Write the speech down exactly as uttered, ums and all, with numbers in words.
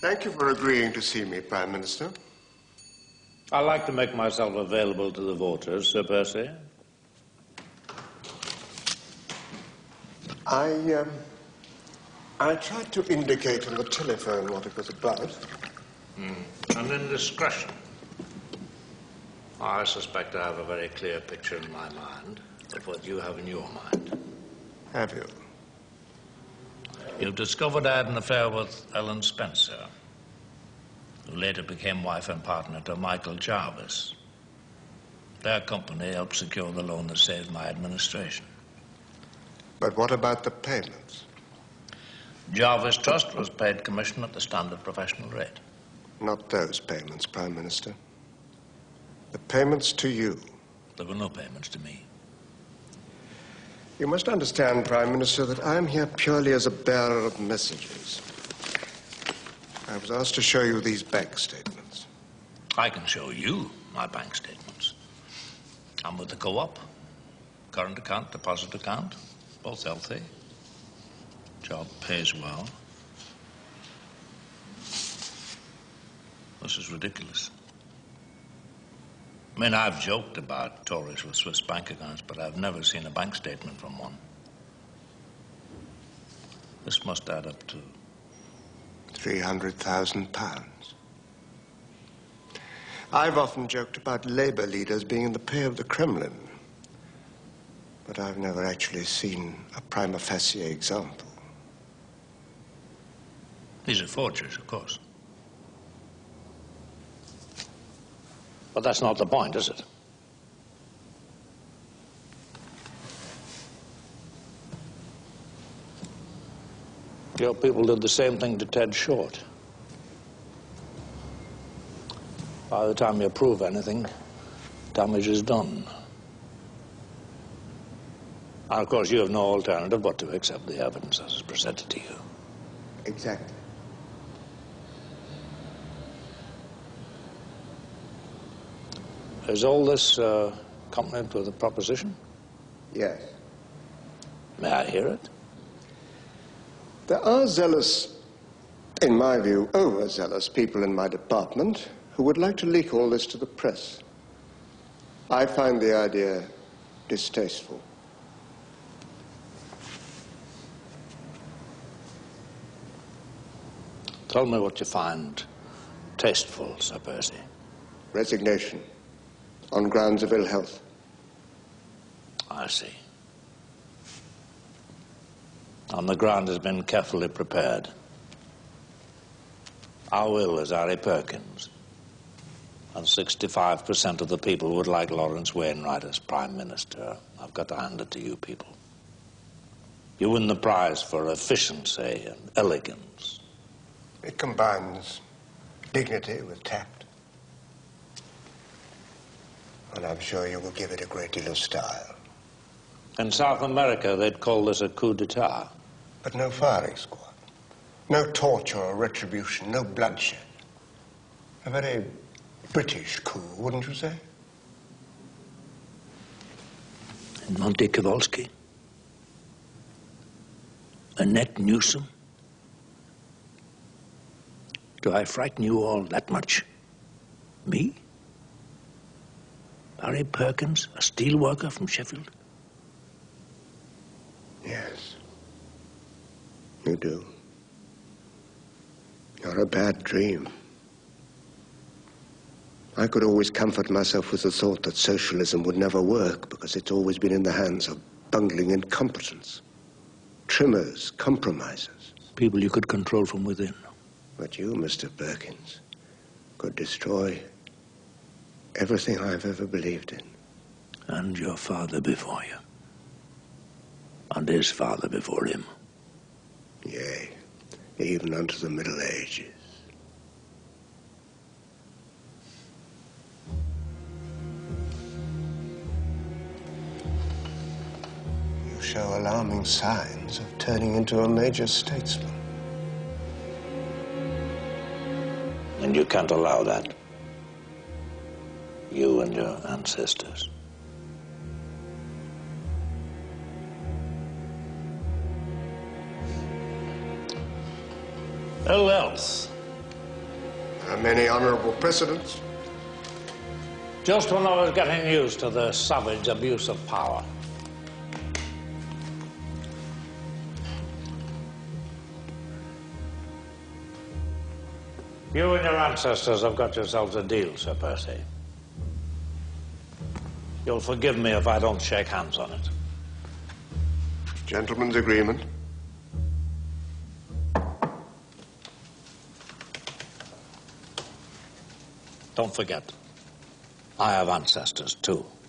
Thank you for agreeing to see me, Prime Minister. I like to make myself available to the voters, Sir Percy. I, um, I tried to indicate on the telephone what it was about. Mm. An indiscretion. I suspect I have a very clear picture in my mind of what you have in your mind. Have you? You've discovered I had an affair with Ellen Spencer, who later became wife and partner to Michael Jarvis. Their company helped secure the loan that saved my administration. But what about the payments? Jarvis Trust was paid commission at the standard professional rate. Not those payments, Prime Minister. The payments to you. There were no payments to me. You must understand, Prime Minister, that I am here purely as a bearer of messages. I was asked to show you these bank statements. I can show you my bank statements. I'm with the co-op. Current account, deposit account, both healthy. Job pays well. This is ridiculous. I mean, I've joked about Tories with Swiss bank accounts, but I've never seen a bank statement from one. This must add up to... three hundred thousand pounds. I've often joked about Labour leaders being in the pay of the Kremlin, but I've never actually seen a prima facie example. These are forgeries, of course. But that's not the point, is it? Your people did the same thing to Ted Short. By the time you prove anything, damage is done. And of course, you have no alternative but to accept the evidence as is presented to you. Exactly. Is all this uh, accompanied with a proposition? Yes. May I hear it? There are zealous, in my view, overzealous people in my department who would like to leak all this to the press. I find the idea distasteful. Tell me what you find tasteful, Sir Percy. Resignation on grounds of ill health. I see. And the ground has been carefully prepared. Our will is Harry Perkins, and sixty-five percent of the people would like Lawrence Wainwright as Prime Minister. I've got to hand it to you people. You win the prize for efficiency and elegance. It combines dignity with tact. And I'm sure you will give it a great deal of style. In South America, they'd call this a coup d'etat. But no firing squad. No torture or retribution, no bloodshed. A very British coup, wouldn't you say? And Monte Kowalski? Annette Newsom? Do I frighten you all that much? Me? Harry Perkins, a steel worker from Sheffield? Yes. You do. You're a bad dream. I could always comfort myself with the thought that socialism would never work because it's always been in the hands of bungling incompetents, trimmers, compromisers. People you could control from within. But you, Mister Perkins, could destroy everything I've ever believed in. And your father before you. And his father before him. Yea, even unto the Middle Ages. You show alarming signs of turning into a major statesman. And you can't allow that. You and your ancestors. Who else There are many honorable precedents. Just when I was getting used to the savage abuse of power. You and your ancestors have got yourselves a deal, Sir Percy. You'll forgive me if I don't shake hands on it. Gentleman's agreement. Don't forget, I have ancestors too.